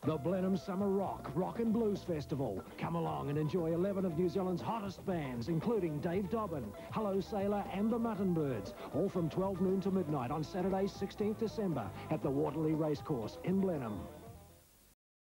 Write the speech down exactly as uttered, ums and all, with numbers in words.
The Blenheim Summer Rock, Rock and Blues Festival. Come along and enjoy eleven of New Zealand's hottest bands, including Dave Dobbin, Hello Sailor and the Mutton Birds, all from twelve noon to midnight on Saturday, sixteenth December at the Waterley Racecourse in Blenheim.